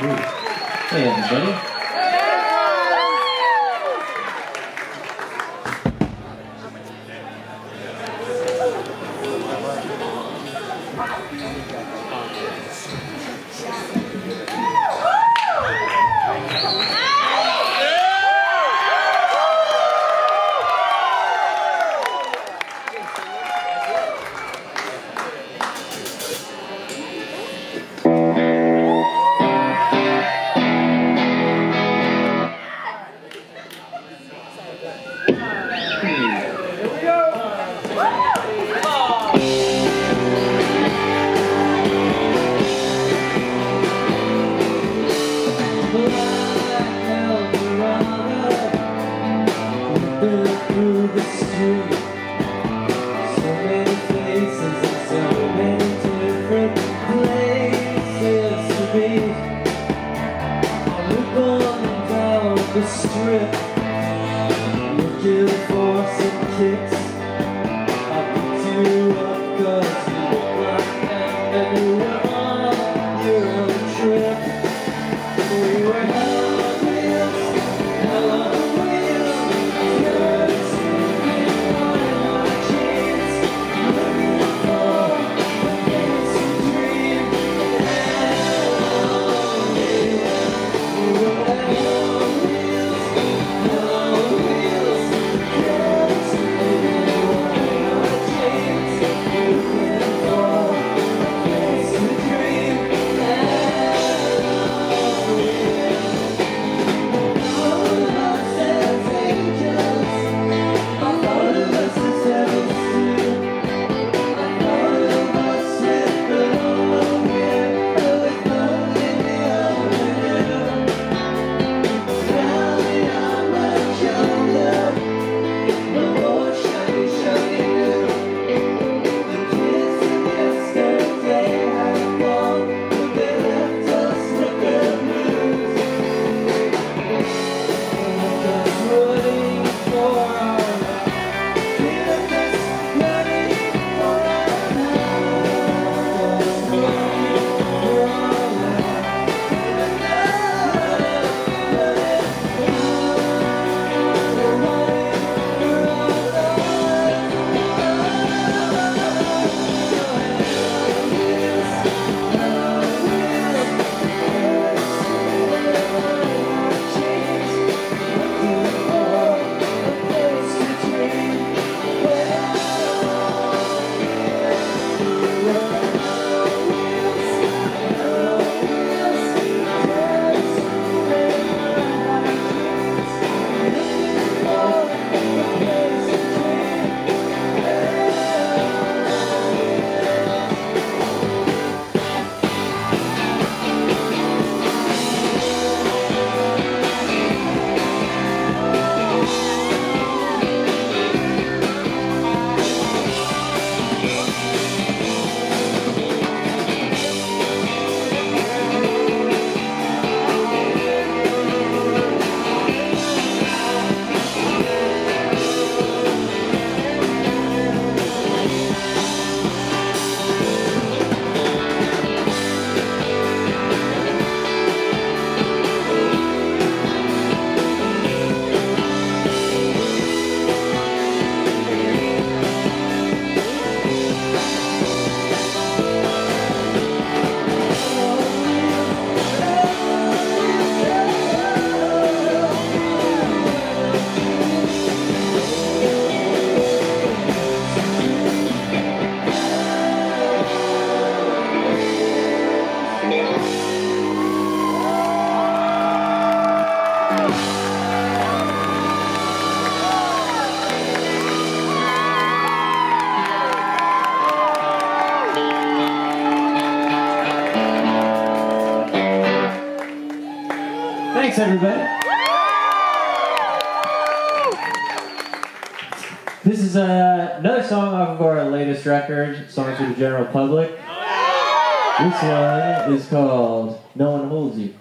Hey, everybody. Thanks, everybody. This is another song off of our latest record, Songs for the General Public. This one is called No One Holds You.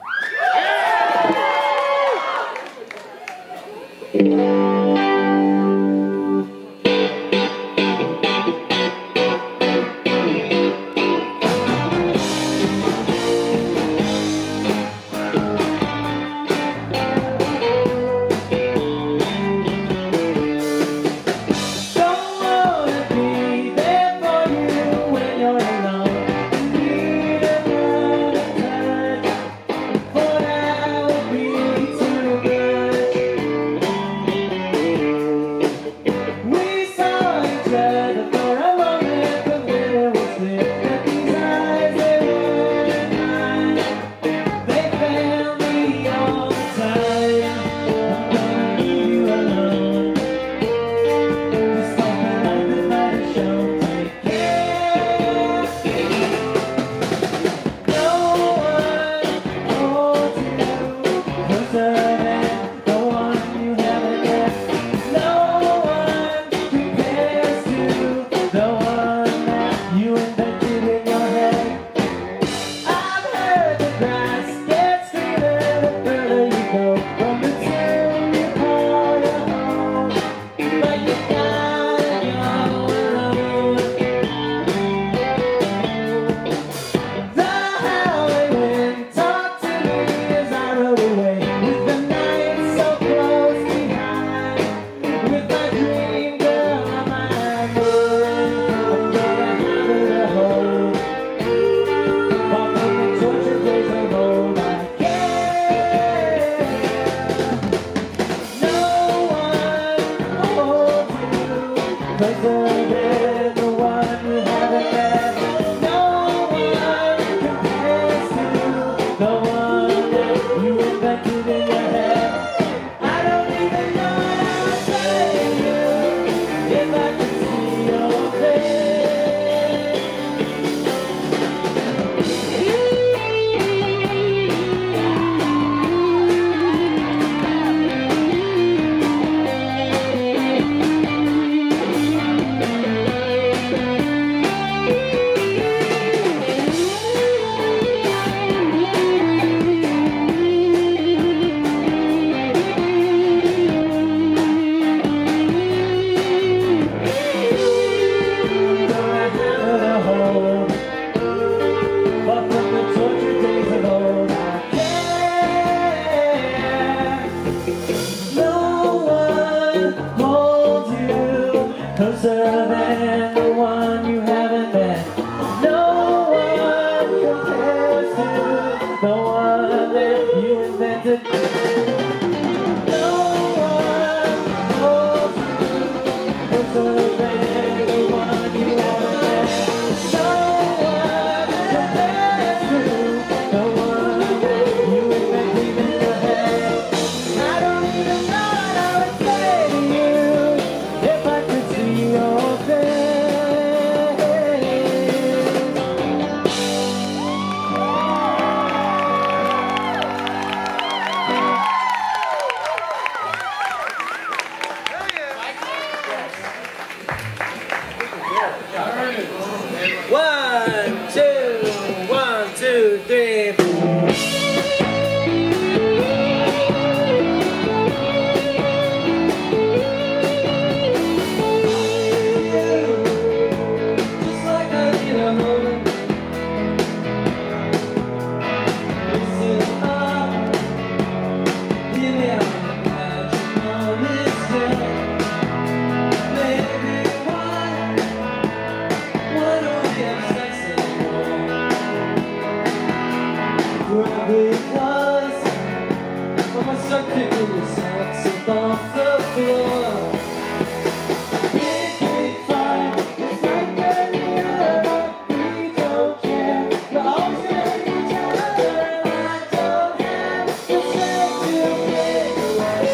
One, two, three. Because I'm gonna start picking your socks up off the floor. It's fine, it's like any other. We don't care, we're always gonna be each other. I don't have the strength to get away.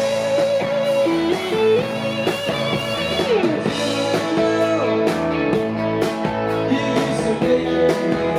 You used to make it.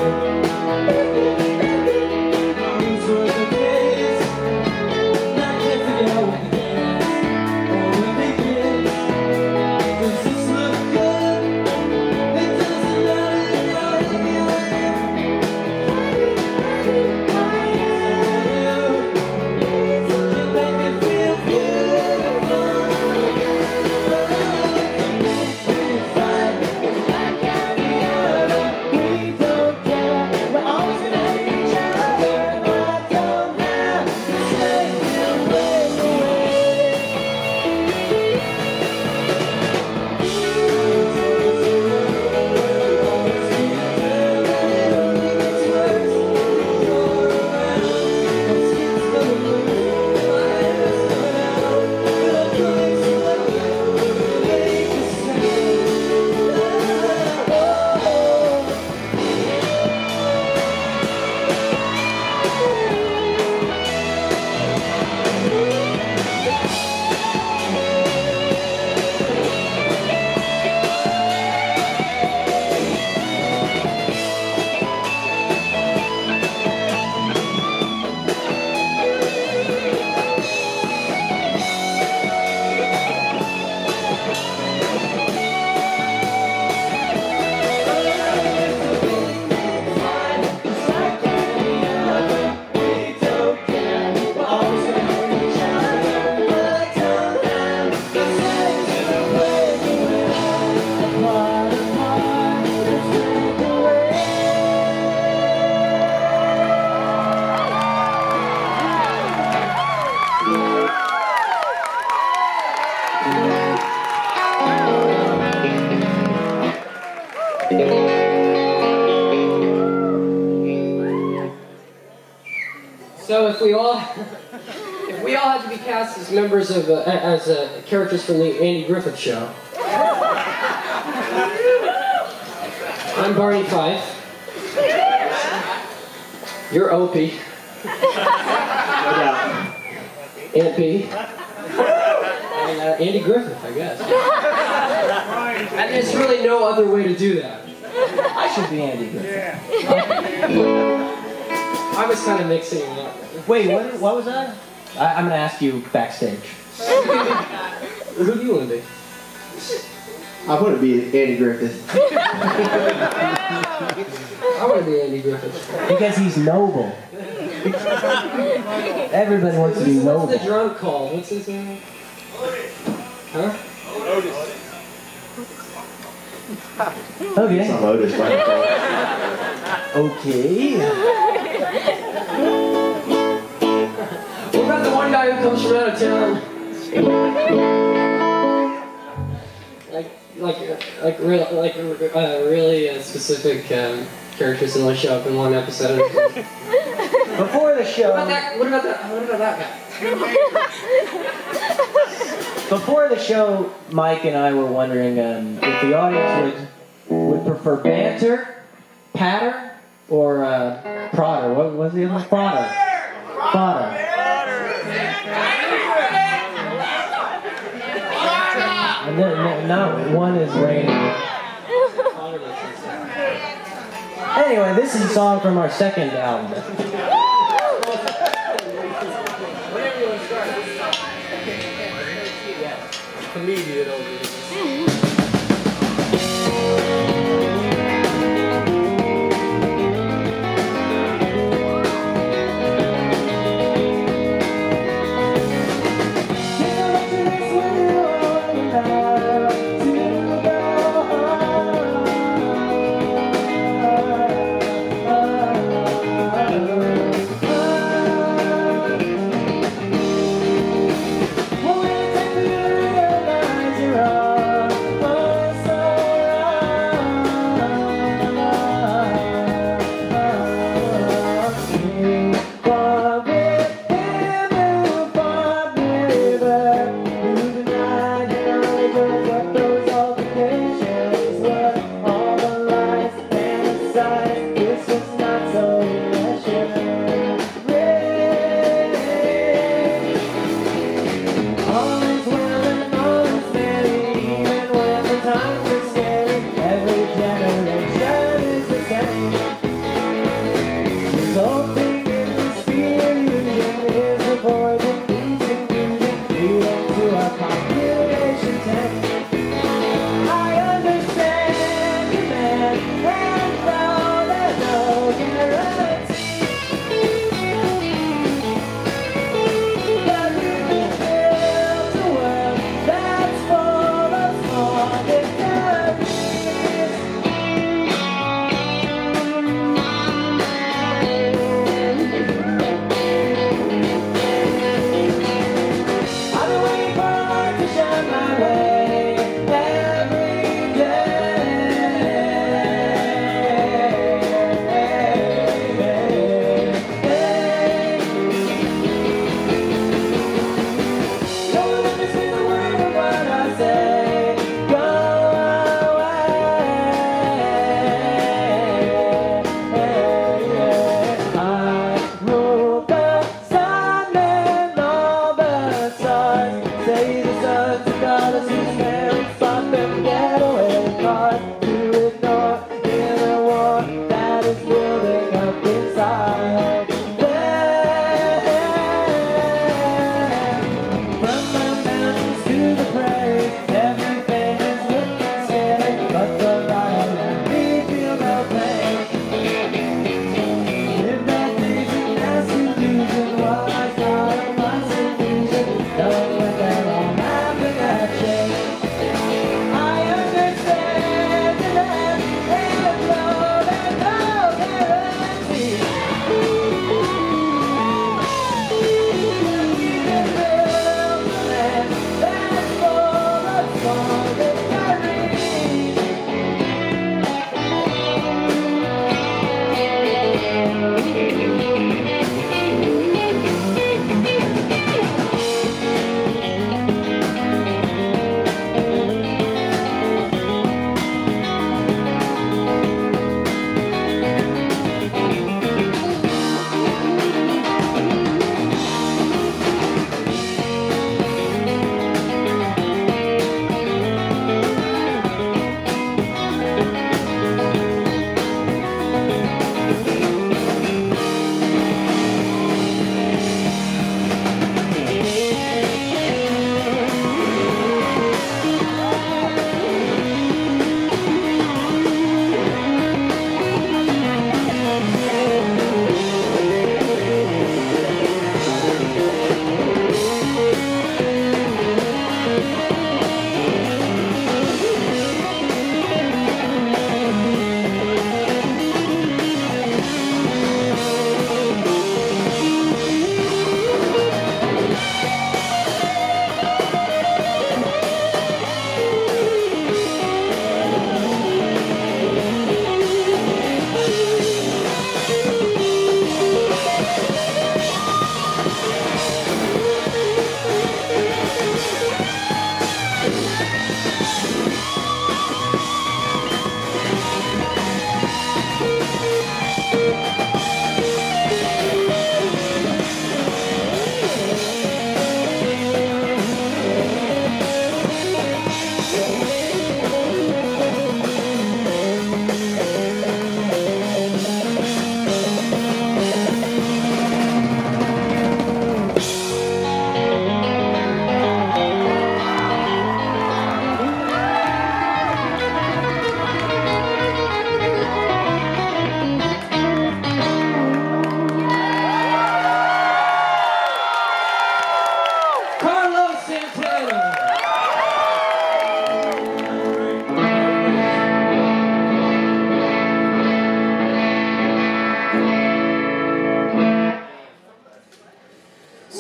So if we all had to be cast as members of characters from the Andy Griffith Show, I'm Barney Fife. You're Opie. Aunt P. And Andy Griffith, I guess. And there's really no other way to do that. I should be Andy Griffith. I was kind of mixing it up. Wait, what was that? I'm gonna ask you backstage. Who do you want to be? I want to be Andy Griffith. I want to be Andy Griffith. Because he's noble. Everybody wants to be noble. What's the drunk call? What's his name? Huh? Okay. Some Otis by himself. Okay. What about the one guy who comes from out of town? Really specific characters that only show up in one episode. Before the show, What about that guy? before the show, Mike and I were wondering if the audience would prefer banter, patter, or prodder. What was the other one? Prodder. And then, not one is raining. Anyway, this is a song from our second album. Comedian over here.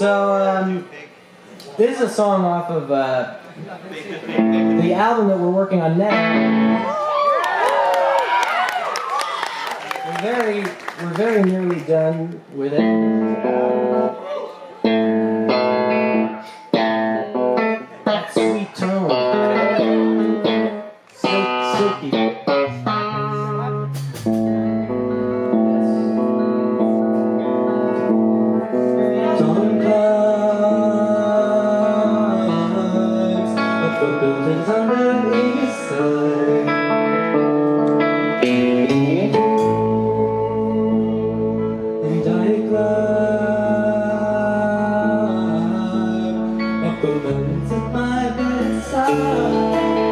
So, this is a song off of the album that we're working on now. We're very nearly done with it. That sweet tone. Silky. Dawn clouds up the buildings on the east side. And I climb up the mountains at my bedside.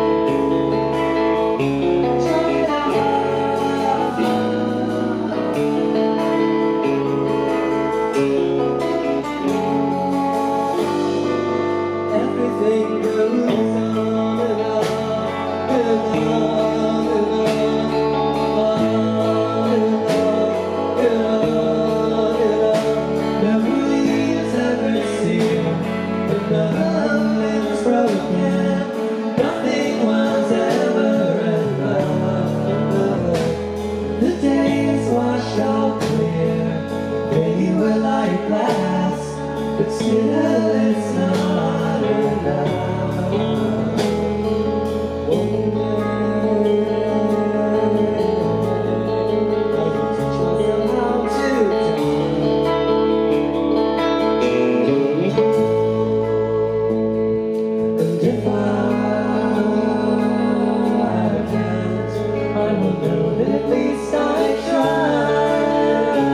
Everything goes on and on and on and on and on and on. Never leaves ever seen, but nothing's broken. Nothing was ever enough. The days washed all clear. They were like glass, but still it's not enough. And if I can't, I will know that at least I tried.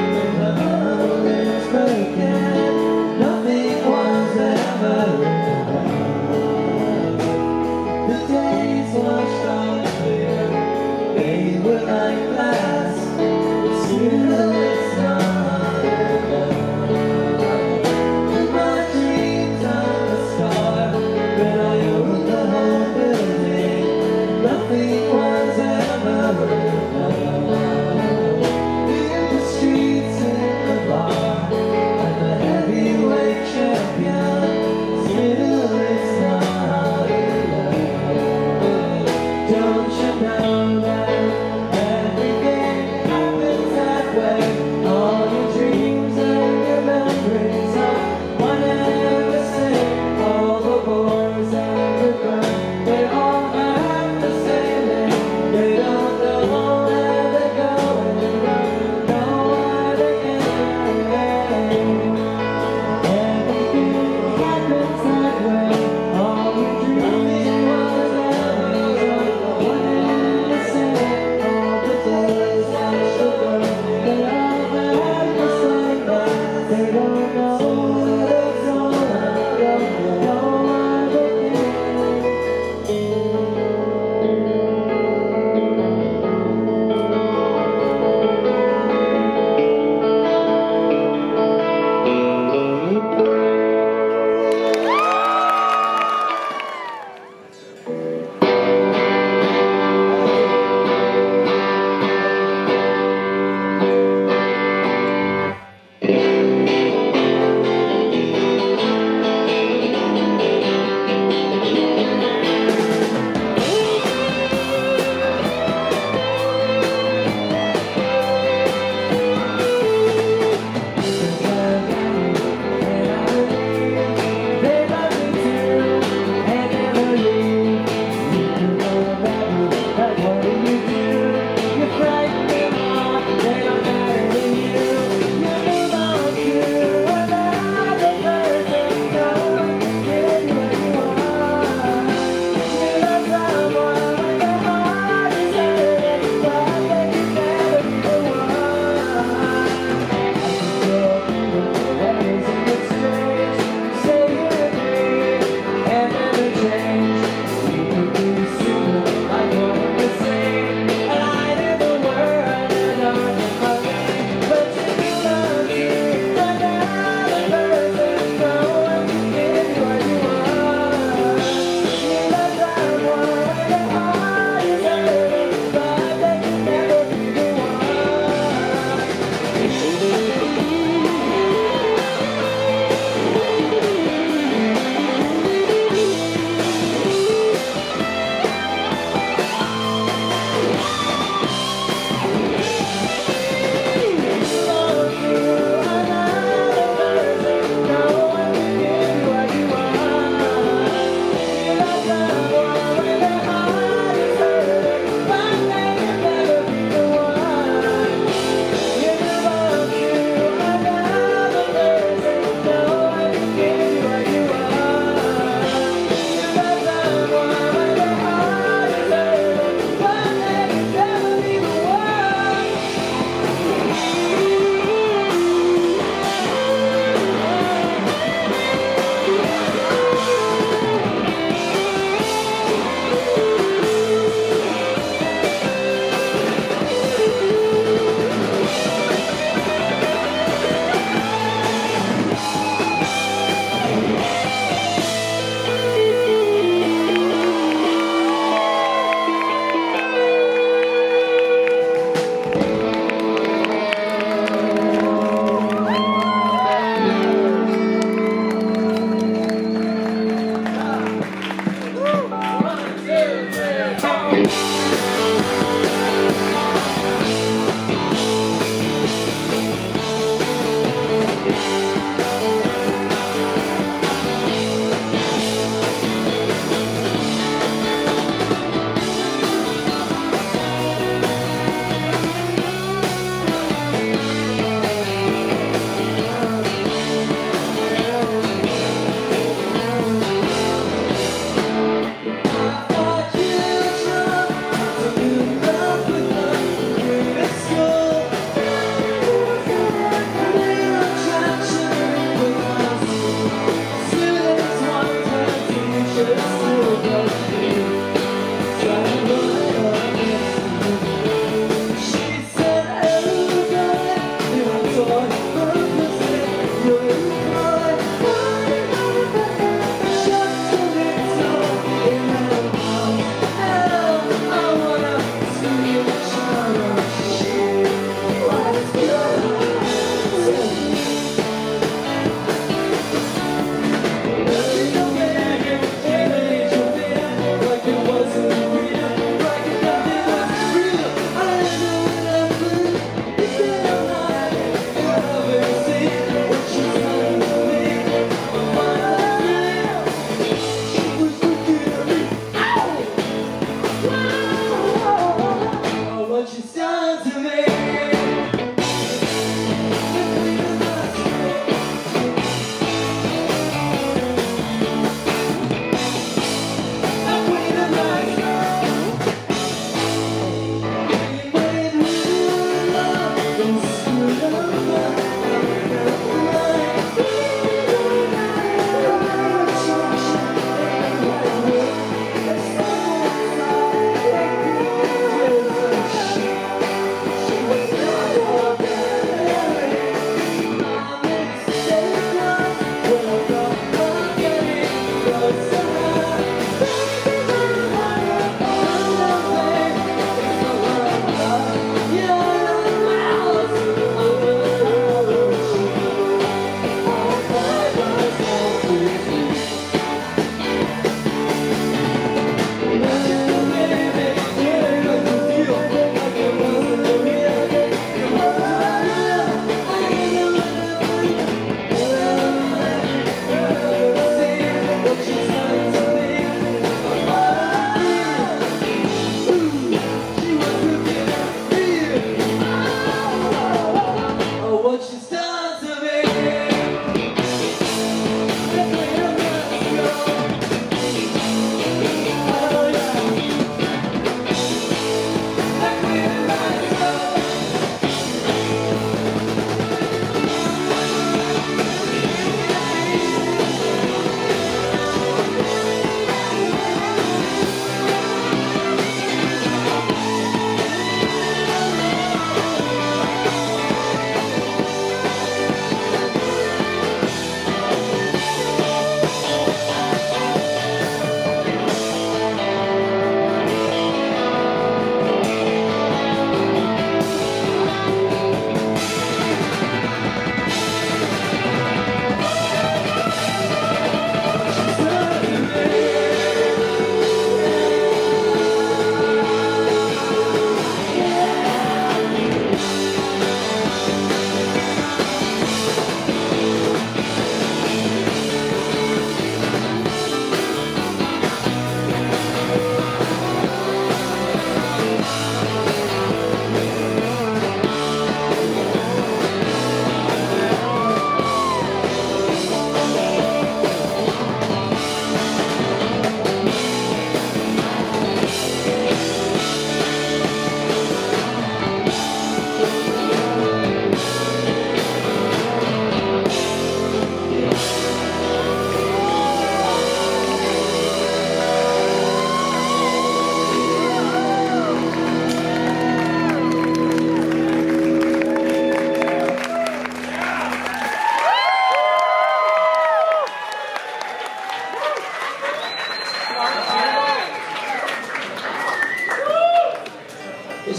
Nothing was ever enough.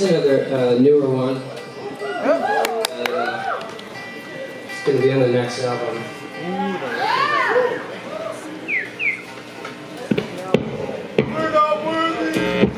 is another newer one. It's going to be on the next album. We're not worthy!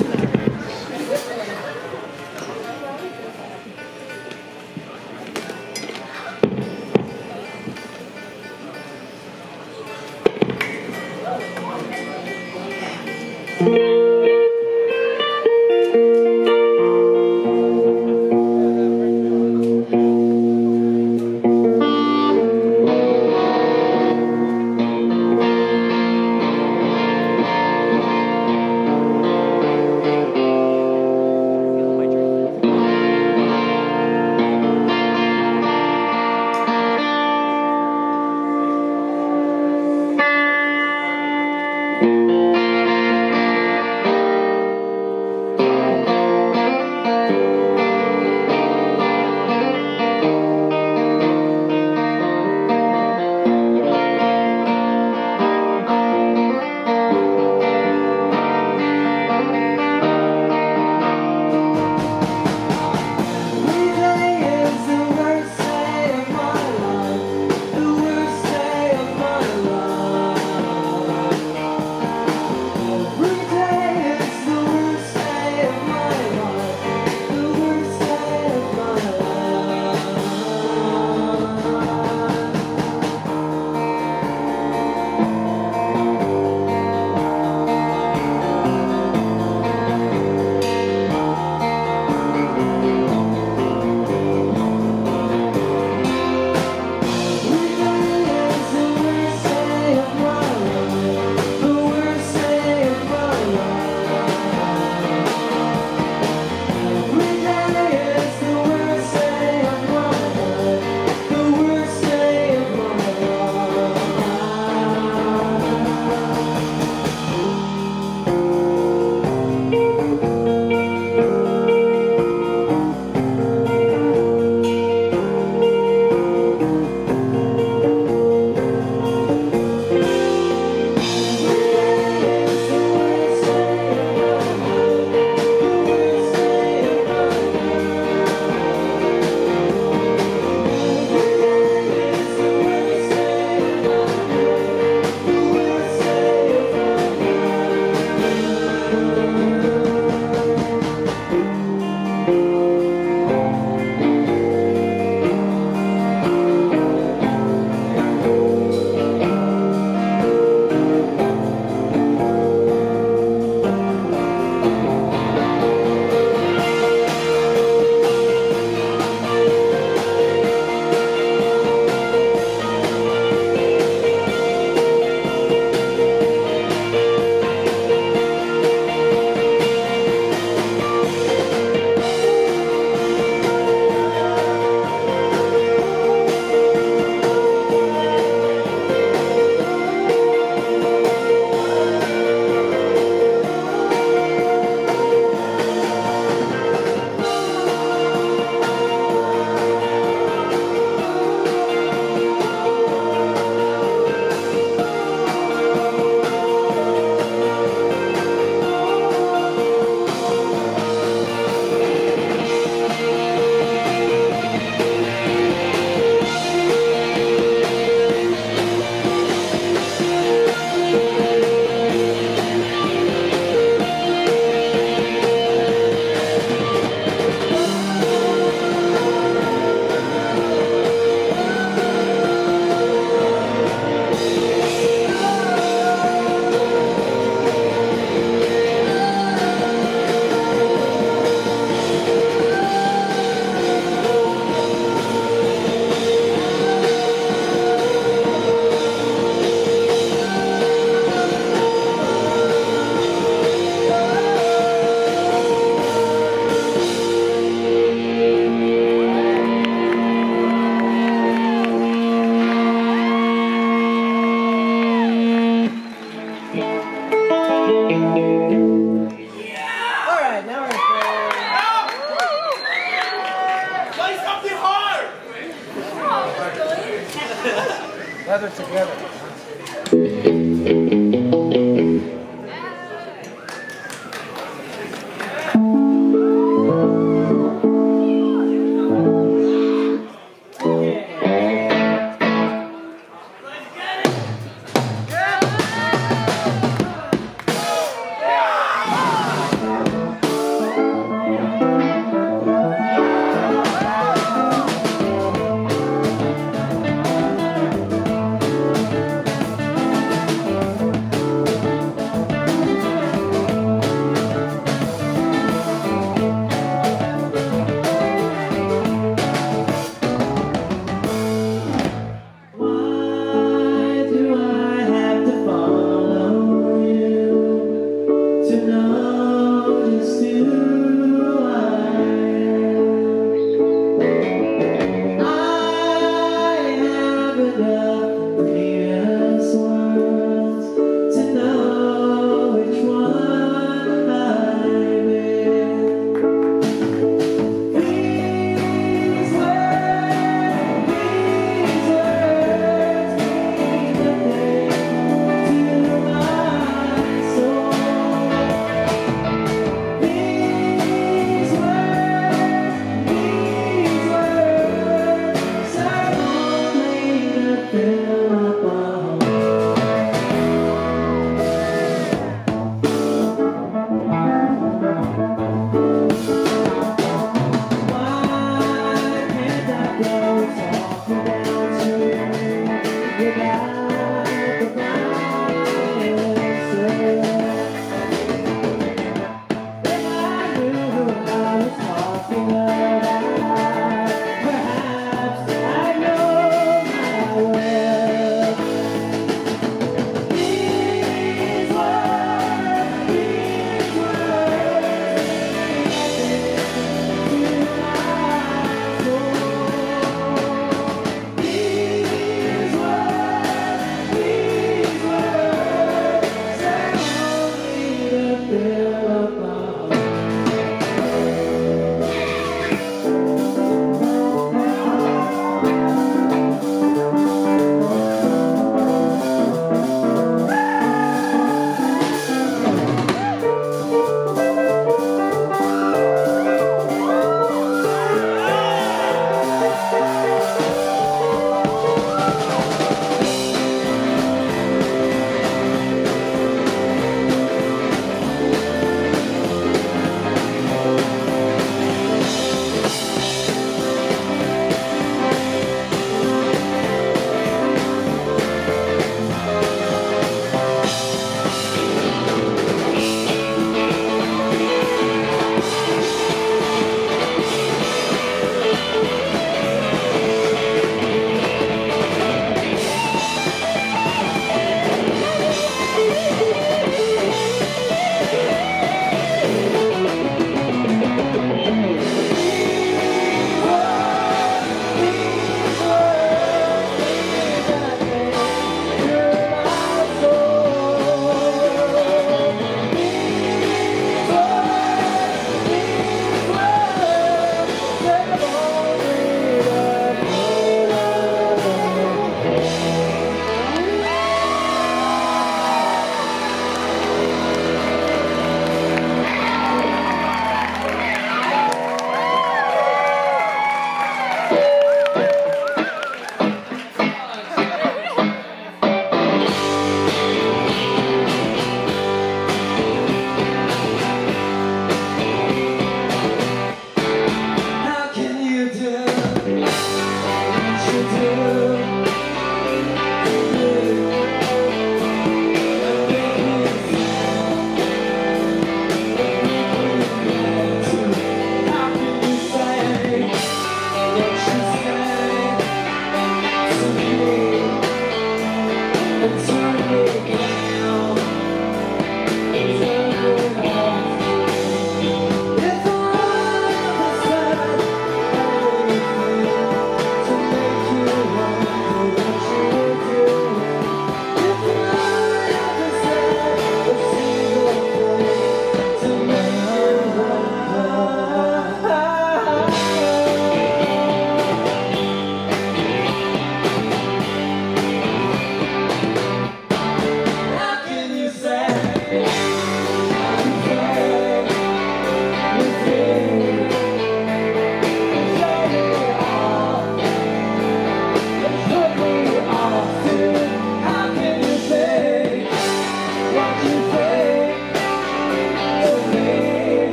Leather together.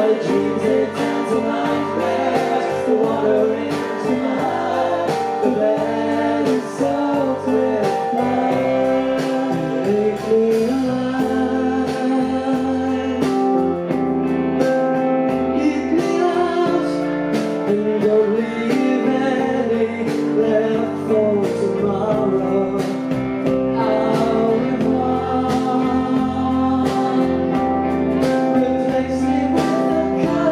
the dreams they turn to nightmares, the water into my heart, the bed is soaked with blood. Make me alive. Eat me out and don't leave any left for tomorrow. I'll live on. Replace me with a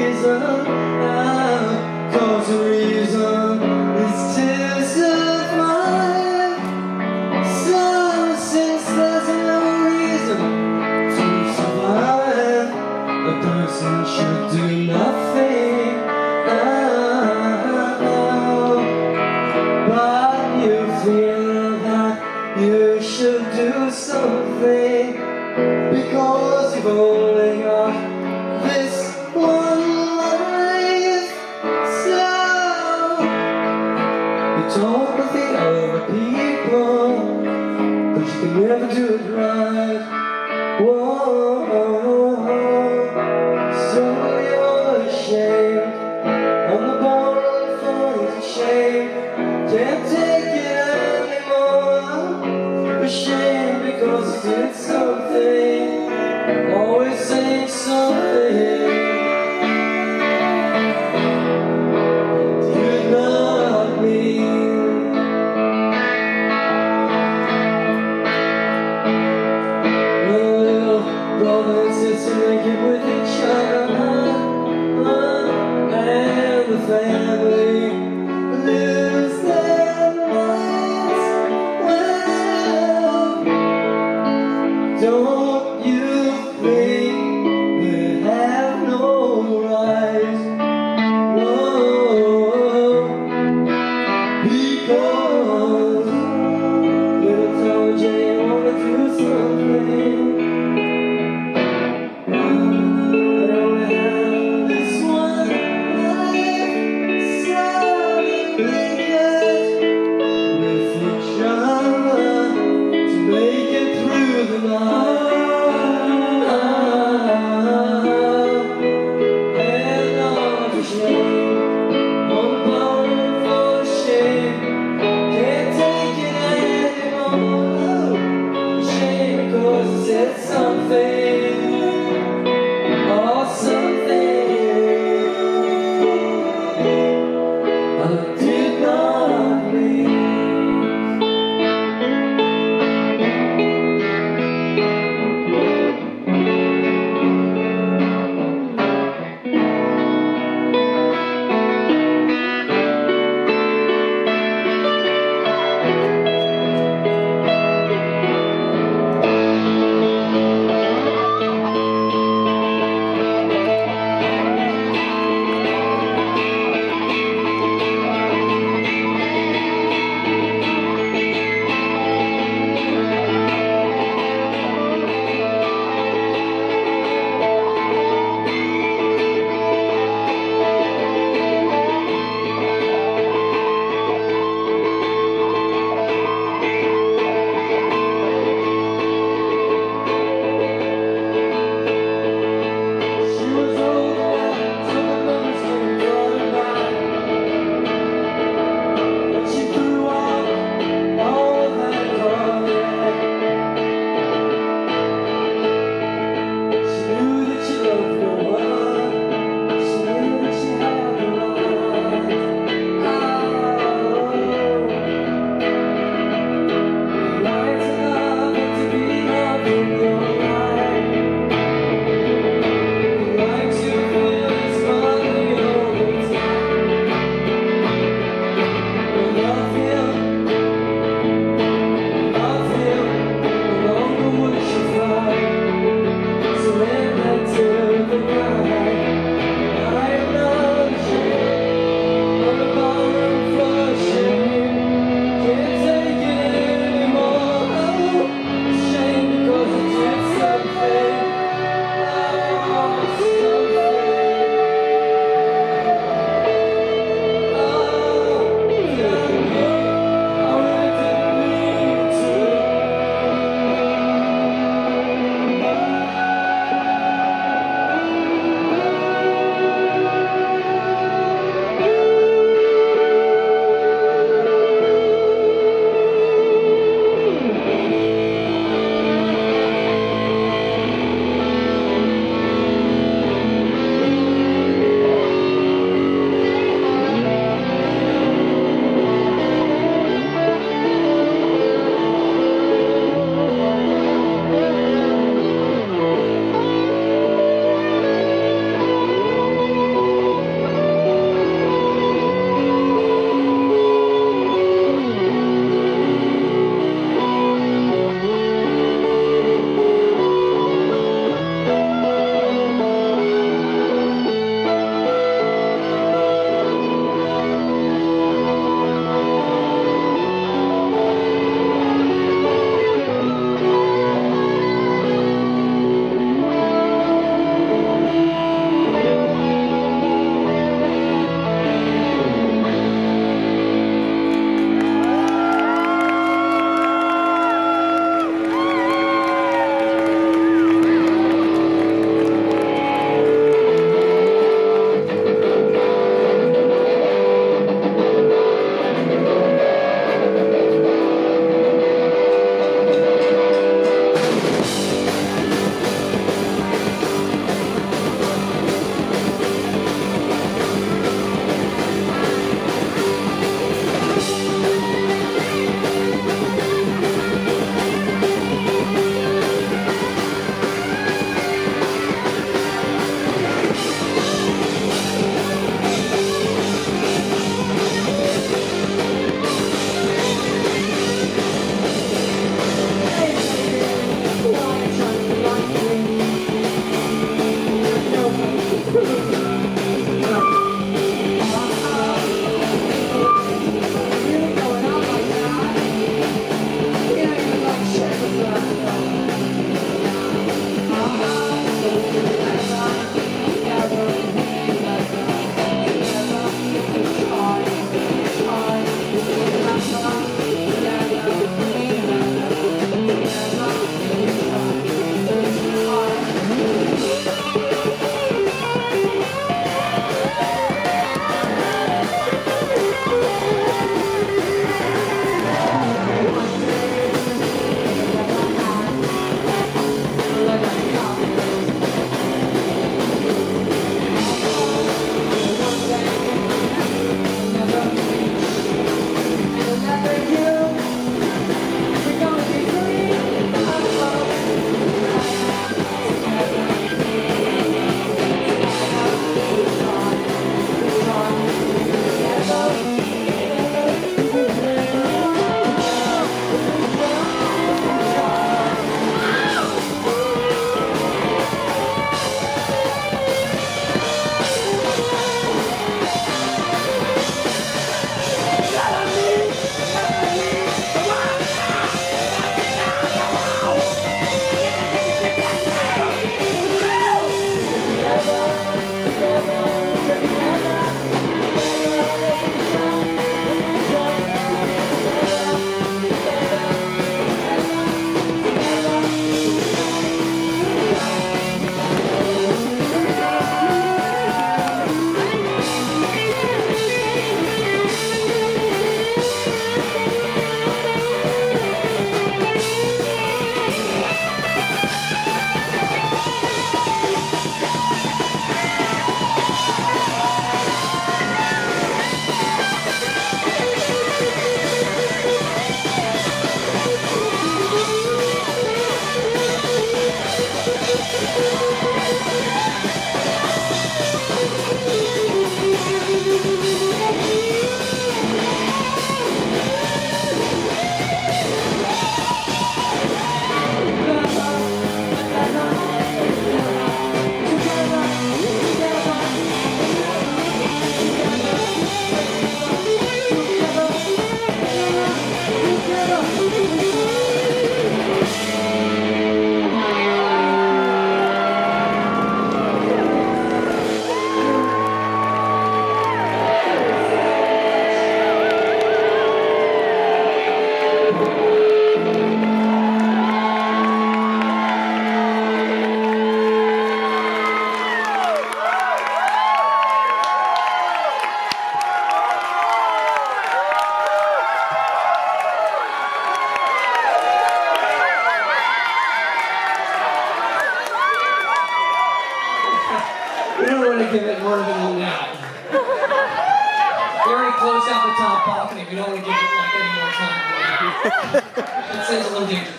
reason, cause the reason is tears of mine. So since there's no reason to survive, a person should do nothing. But you feel that you should do something, because you've only got this one life. So you talk with the other people, but you can never do it right. Whoa, so you're ashamed, and the borrowed fun's ashamed. Can't take it anymore. Ashamed because you did something, always saying something. Did not mean. Little brother and sister naked with each other, and the family lose their minds. Well, don't you think they have no right? Whoa, because little Tom and Jane wanna do something. I only have this one life, top balcony. We don't want to give it like any more time. That seems a little dangerous.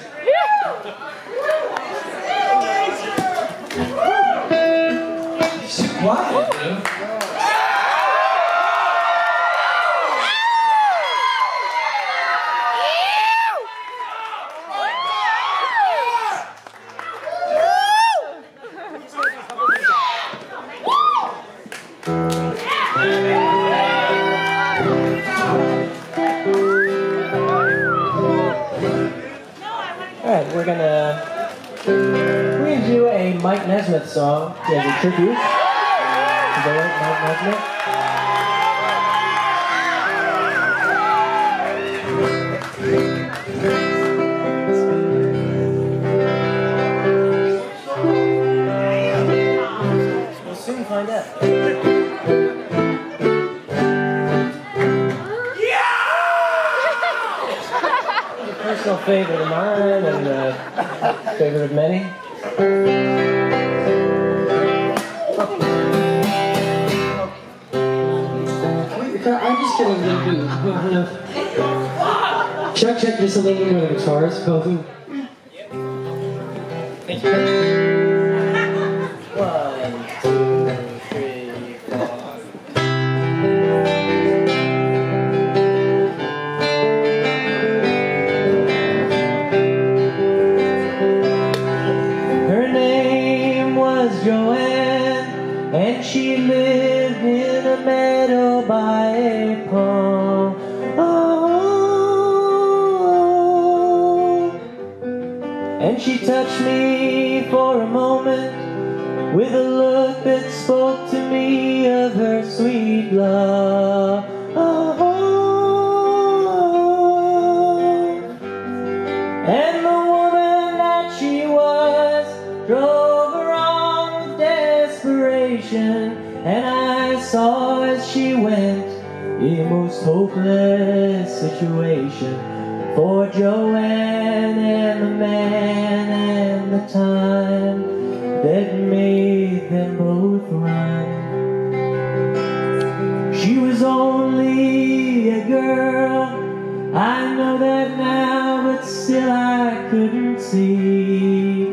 It's too quiet, dude. Alright, we're gonna do a Mike Nesmith song as a tribute. Is that right, Mike Nesmith? We'll soon find out. Personal favorite of mine and favorite of many. I just get a little bit. Chuck, check just a little bit of the guitars, both of them. One, two, three, four. Her name was Joanne, and she lived in a meadow by a pond. And she touched me for a moment with a look that spoke to me of her sweet love. And the woman that she was drove her on with desperation, and I saw as she went a most hopeless situation for Joanne and the man and the time that made them both run. She was only a girl, I know that now, but still I couldn't see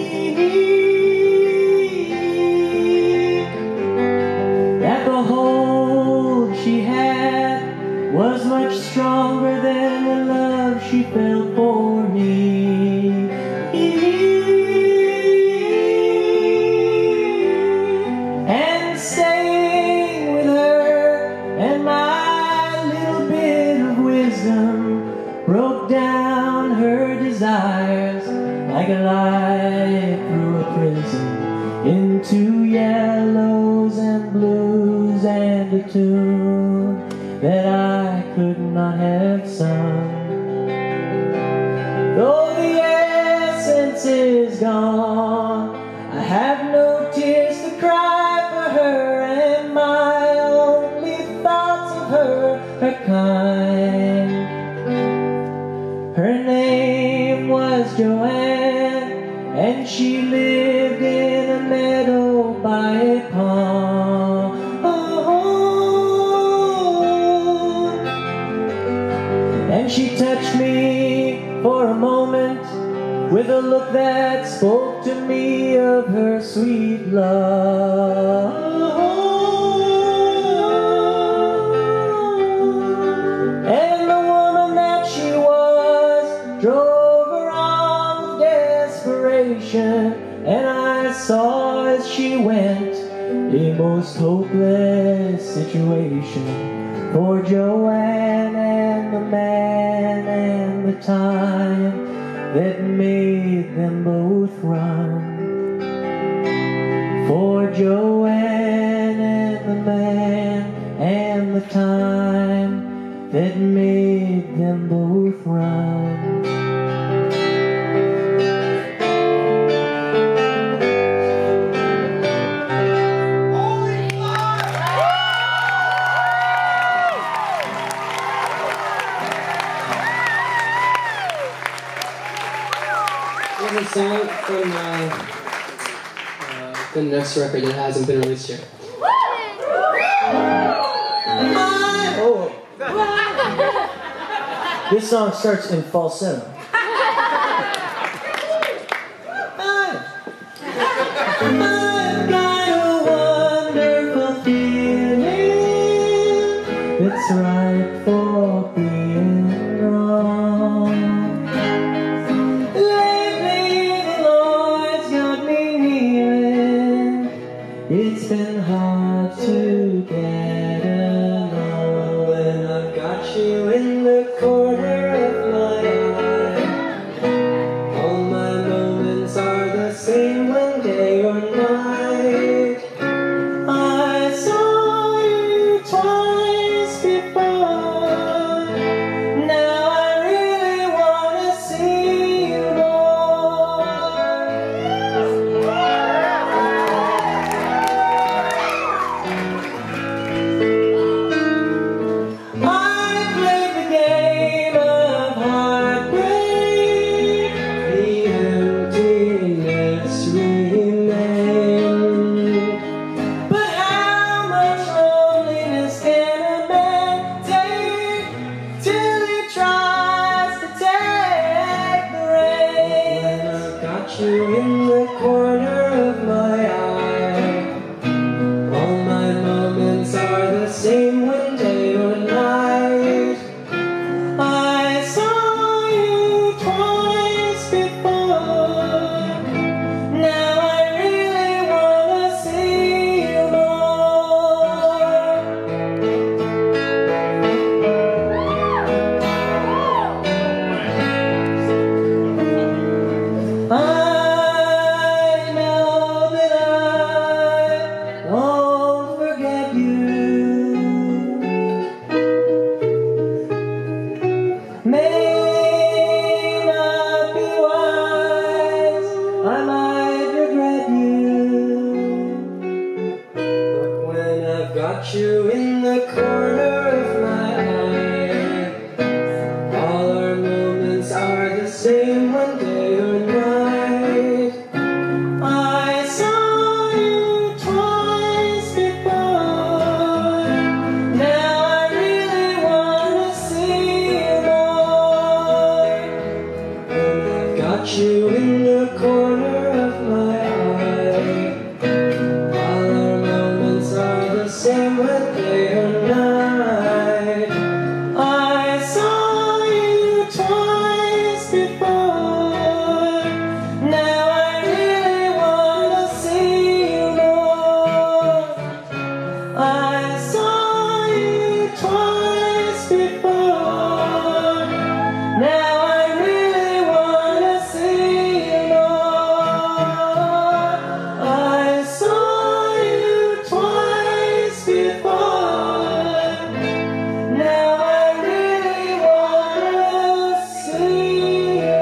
that the hold she had was much stronger than the love she felt for me. And staying with her and my little bit of wisdom broke down her desires like a light through a prism into yellows and blues and a tune that I could not have sung. Though the essence is gone, I have no tears to cry for her, and my only thoughts of her are kind. Her name was Joanne, and she lived in a meadow by a pond. And she touched me for a moment with a look that spoke to me of her sweet love. And the woman that she was drove her on with desperation, and I saw as she went a most hopeless situation for Joanne and the man and the time that made them both run. For Joanne and the man and the time that made them both run. A song from the next record that hasn't been released yet. Oh. This song starts in falsetto. I've got a wonderful feeling. It's right for being wrong. Lately the Lord's got me kneeling. It's been hard to get along when I've got you in the corner of my eye. All my moments are the same when day or night. I saw you twice before. Now I really want to see you more. I played the game of heartbreak. The emptiness remained. But how much loneliness can a man take till he tries to take the reins? When I've got you in the corner of my eye, all my moments are the same when day or night. I saw you twice before. Now I really wanna see you more. I know that I won't forget you. May not be wise, I might regret you. But when I've got you in the corner of my eye, all our moments are the same one day or night. I saw you twice before. Now I really wanna see you more. When I've got you in the corner of my eye, all our moments are the same one day or night. I saw you twice before. Now I really wanna see you more. I saw you twice before. Now I really wanna see you more. I saw you twice before. Now I really wanna see you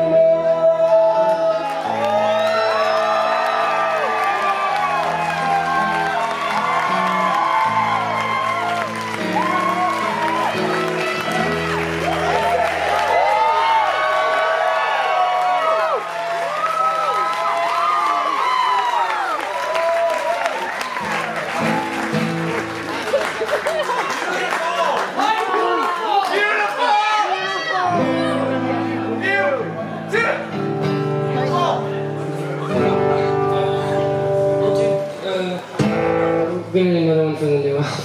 We're gonna need another one for the new album.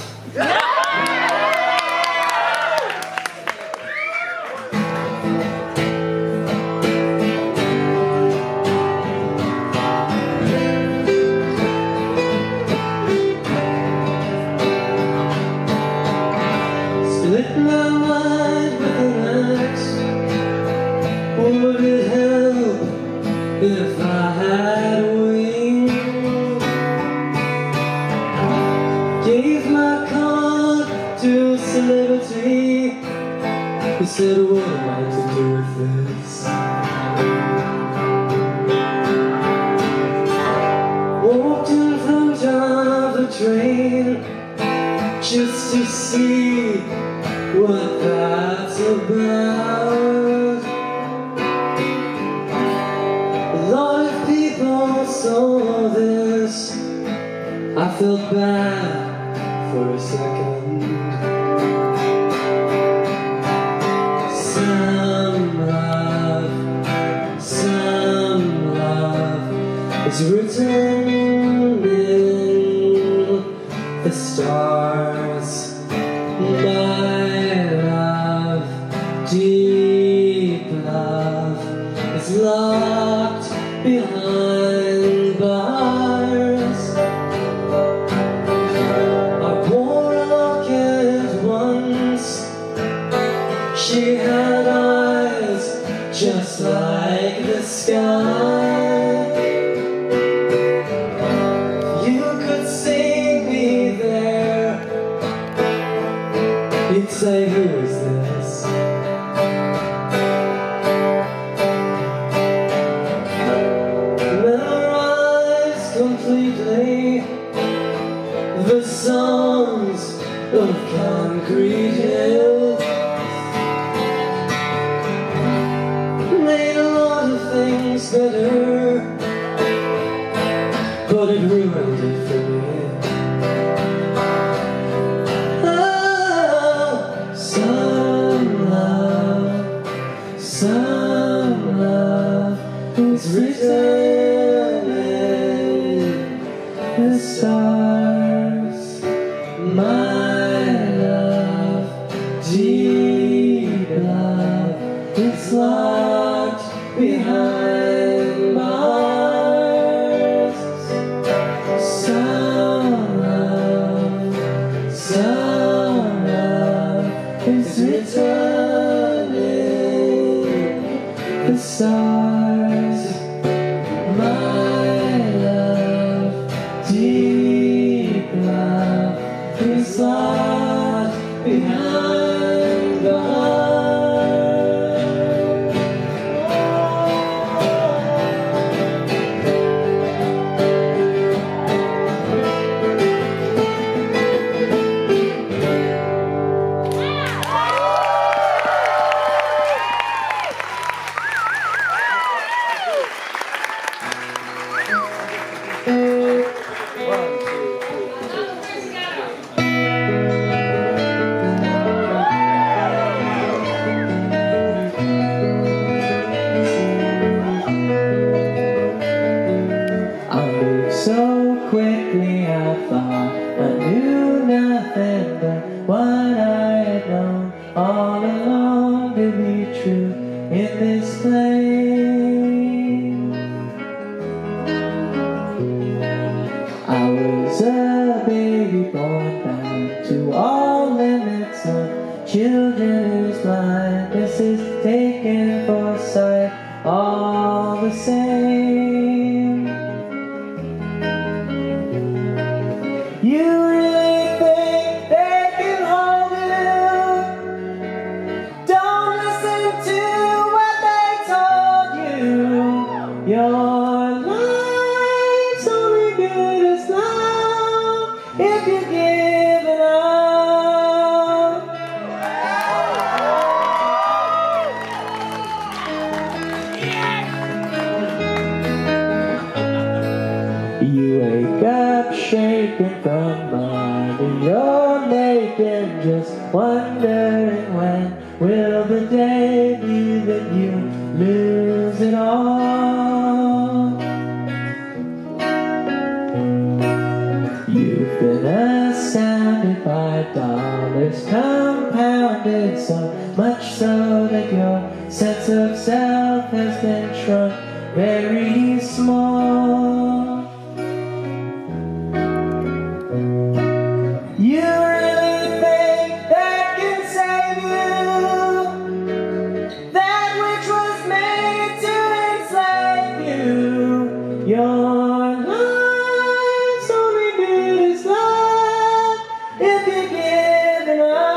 Split my mind with an axe. Would it help if I had wings? Gave my card to a celebrity. He said, what am I to do with this? Walked in front of the train just to see what that's about. A lot of people saw this. I felt bad for a second. Sound He'd say, who is this? Memorize completely the songs of concrete hills. Made a lot of things better, but it ruined it for me. Oh, some love is written in the stars. My love, deep love, it's locked behind bars. Some love is written in the stars. My love, deep love, is locked behind bars. So quickly I thought I knew nothing but what I had known all along to be true in this place. I was a baby born bound to all limits of children whose blindness is taken for sight all the same. You really think they can hold you? Don't listen to what they told you. Your life's only good as love if you give it up. You wake up shaking from body you're making, just wondering when will the day be that you lose it all. You've been astounded by dollars compounded, so much so that your sense of self has been shrunk very small. You really think that can save you? That which was made to enslave you? Your life's only good as love if you give it up.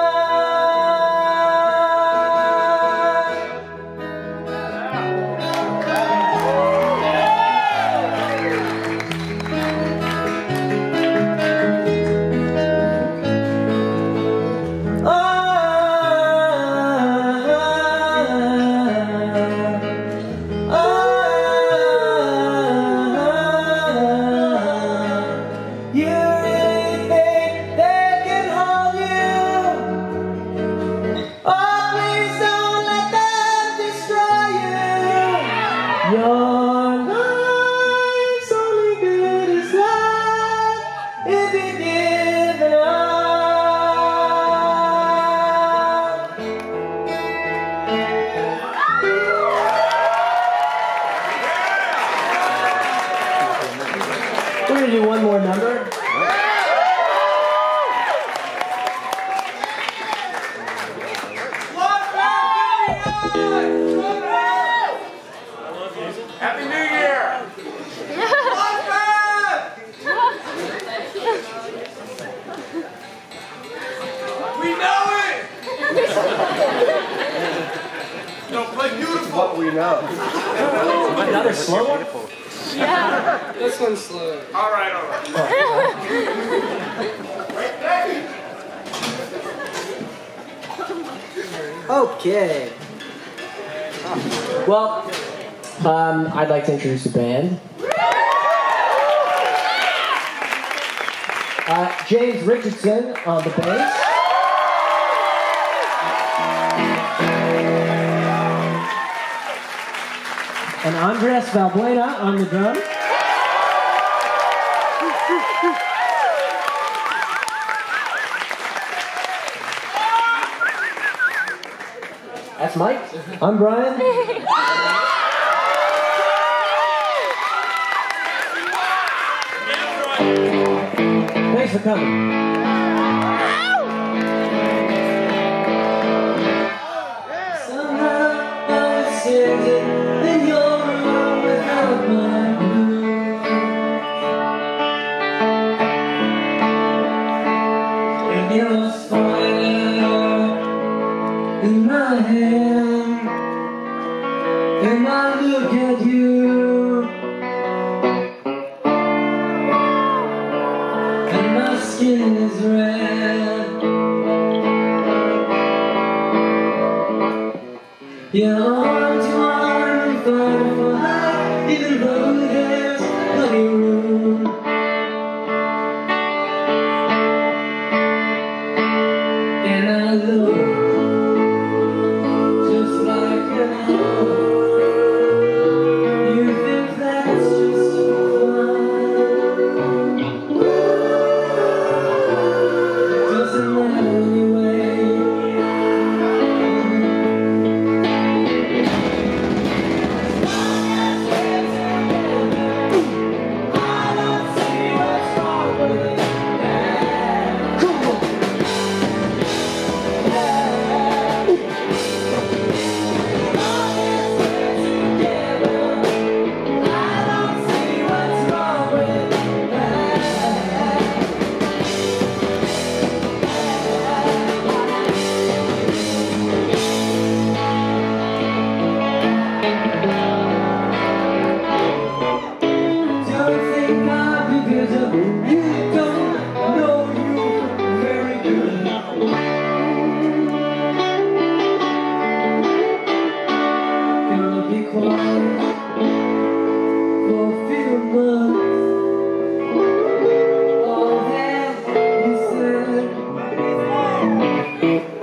Your life's only good as love if you give it up. We're gonna do one more number. Happy New Year! We know what we know. Another slow one? Yeah. This one's slow. All right. Okay. Well, I'd like to introduce the band. James Richardson on the bass. And Andres Valbuena on the drums. That's Mike. I'm Brian. Thanks for coming. Somehow I was sitting in your room without my blue. And your spider in my hand, and I look at you, and my skin is red. Yeah, arm to arm, fire for high, even though there's plenty room. And I look just like an owl. You think that's just fine? Doesn't matter anyway. All that you said